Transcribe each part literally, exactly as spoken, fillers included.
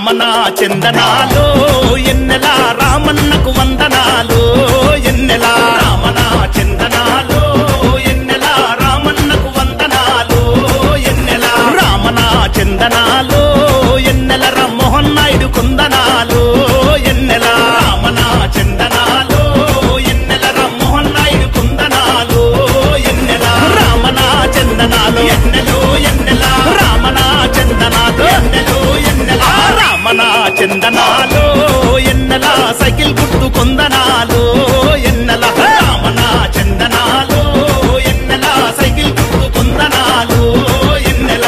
రామన చందనాలు ఎన్నెల రామన్నకు వందనాలు ఎన్నెల రామన చందనాలు ఎన్నెల రామన్నకు వందనాలు ఎన్నెల రామన చందనాలు ఎన్నెల రామ్మోహన్ నాయుడు కుందనాలు ఎన్నెల రామన చందనాలు ఎన్నెల రామ్మోహన్ నాయుడు కుందనాలు ఎన్నెల రామన చందనాలు ఎన్నెలు ఎన్నెల రామన చందనాలు ఎన్నెలు ఎన్నెల రామన చందనాలు ఎన్నెల సైకిల్ గుర్తు కొందనాలు ఎన్నెల రామన చందనాలు ఎన్నెల సైకిల్ గుర్తు కొందనాలు ఎన్నెల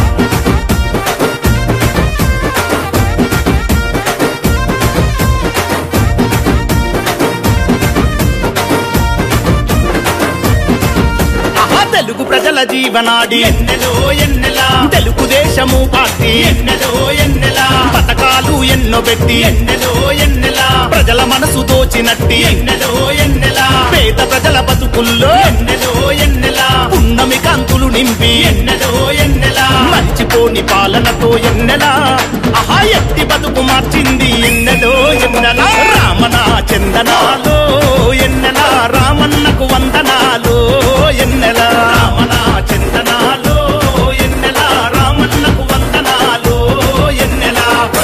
తెలుగు ప్రజల జీవనాడి ఎన్నెలో ఎన్నెల తెలుగుదేశము పార్టీ ఎన్నెలో ఎన్నెల పథకాలు ఎన్నో పెట్టి ఎన్నెలో ఎన్నెల ప్రజల మనసు దోచినట్టి ఎన్నెలో ఎన్నెల పేద ప్రజల బతుకుల్లో ఎన్నెలో ఎన్నెల పున్నమి కాంతులు నింపి ఎన్నెలో ఎన్నెల మర్చిపోని పాలనతో ఎన్నెల ఆహా ఎత్తి బతుకు మార్చింది ఎన్నెలో ఎన్నెల రామన చందనాలు ఎన్నెల రామన్నకు వందనాలు ఎన్నెల రామన చందనాలు ఎన్నెల రామన్నకు వందనాలు ఎన్నెల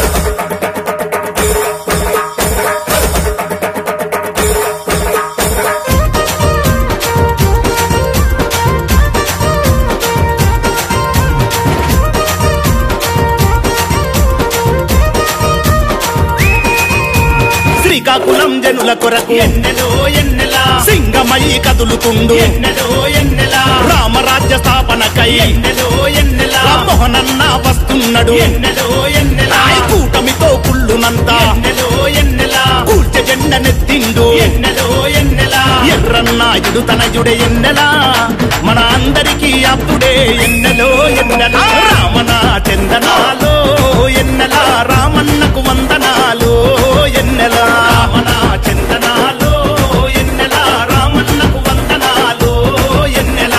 శ్రీకాకుళం జనుల కొరకు ఎన్నెలో ఎన్నెల సింగమయ్యి కదులుతుండు ఎన్నెలో ఎన్నెల రామరాజ్య స్థాపనకై ఎన్నెలో ఎన్నెల రామ్మోహనన్న వస్తున్నాడు ఎన్నెలో ఎన్నెల కూటమితో కుళ్ళునంత ఎన్నెలో ఎన్నెల కూల్చ జెండనెత్తిండు ఎన్నెలో ఎన్నెల ఎర్రన్నాయుడు తనయుడే ఎన్నెల మన అందరికీ అప్పుడే ఎన్నెలో ఎన్నెల రామన చందనాలు ఎన్నెల రామన్నకు వందనాలు ఎన్నెల రామన చందనాలు ఎన్నెల రామన్నకు వందనాలు ఎన్నెల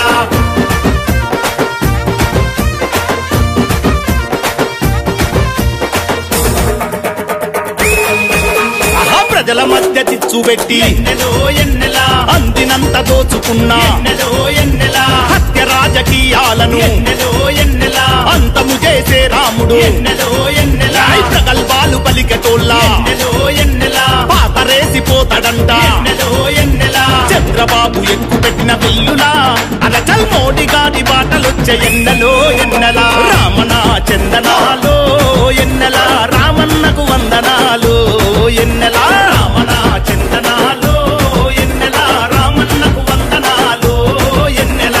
ప్రజల మధ్య చిచ్చుబెట్టి ఎన్నెలో ఎన్నెల అందినంత దోచుకున్నా ఎన్నెలో ఎన్నెల హత్య రాజకీయాలను ఎన్నెలో ఎన్నెల అంతము చేసే రాముడు ఎన్నెలో ఎన్నెల ప్రగల్భాలు పలికెటోళ్ళ ఎన్నెలో ఎన్నెల పాతరేసిపోతాడంట ఎన్నెలో ఎన్నెల చంద్రబాబు ఎక్కు పెట్టిన బిల్లులా అనచల్ మోడీ గాడి బాటలొచ్చే ఎన్నెలో ఎన్నెల రామన చందనాలు ఎన్నెల రామన్నకు వందనాలు ఎన్నెల రామన చందనాలు ఎన్నెల రామన్నకు వందనాలు ఎన్నెల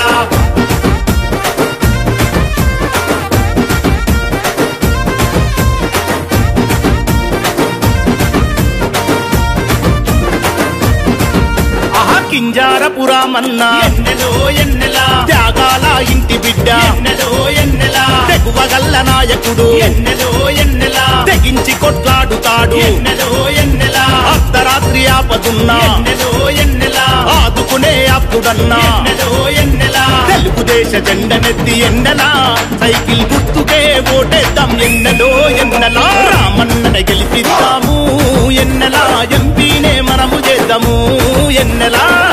కింజారపురామన్న ఎన్నెలో ఎన్నెల త్యాగాల ఇంటి బిడ్డ ఎన్నెలో ఎన్నెల తెగువగల్ల నాయకుడు ఎన్నెలో ఎన్నెల తెగించి కొట్లాడుతాడు ఎన్నెలో ఎన్నెల అర్ధరాత్రి ఆపదున్నా ఎన్నెలో ఎన్నెల ఆదుకునే అప్పుడన్నా ఎన్నెలో ఎన్నెల తెలుగుదేశ జెండనెత్తి ఎన్నెల సైకిల్ గుర్తుకే ఓటేద్దాం ఎన్నెలో ఎన్నెల రామన్నని గెలిపిద్దాము ఎన్నెల ఎంపీనే మనము చేద్దాము ఎన్నెల